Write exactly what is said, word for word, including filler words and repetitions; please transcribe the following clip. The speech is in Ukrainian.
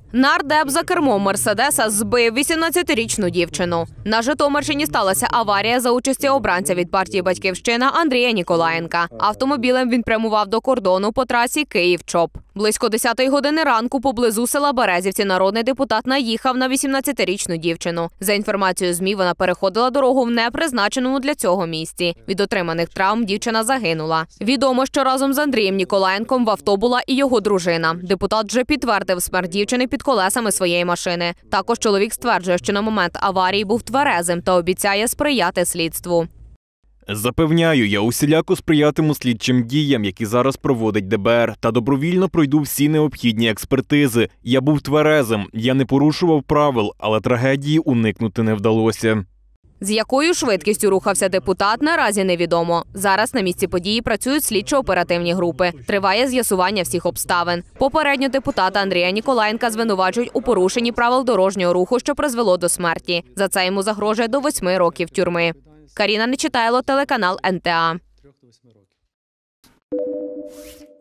Нардеп за кермом «Мерседеса» збив вісімнадцятирічну дівчину. На Житомирщині сталася аварія за участі обранця від партії «Батьківщина» Андрія Ніколаєнка. Автомобілем він прямував до кордону по трасі Київ-Чоп. Близько десятої години ранку поблизу села Березівці народний депутат наїхав на вісімнадцятирічну дівчину. За інформацією ЗМІ, вона переходила дорогу в непризначеному для цього місці. Від отриманих травм дівчина загинула. Відомо, що разом з Андрієм Ніколаєнком в авто була і його дружина. Депутат вже підтвердив смерть дівчини під колесами своєї машини. Також чоловік стверджує, що на момент аварії був тверезим та обіцяє сприяти слідству. Запевняю, я усіляко сприятиму слідчим діям, які зараз проводить Д Б Р, та добровільно пройду всі необхідні експертизи. Я був тверезим, я не порушував правил, але трагедії уникнути не вдалося. З якою швидкістю рухався депутат, наразі невідомо. Зараз на місці події працюють слідчо-оперативні групи. Триває з'ясування всіх обставин. Попередньо депутата Андрія Ніколаєнка звинувачують у порушенні правил дорожнього руху, що призвело до смерті. За це йому загрожує до восьми років тюрми. Каріна Нечитайло, телеканал Н Т А.